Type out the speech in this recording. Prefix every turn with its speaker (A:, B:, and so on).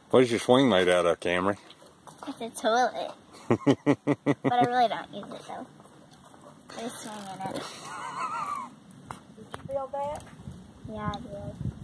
A: What is your swing made out of, Kamry?
B: It's a toilet. But I really don't use it though. I just swing in it.
C: Did you feel that?
B: Yeah, I did.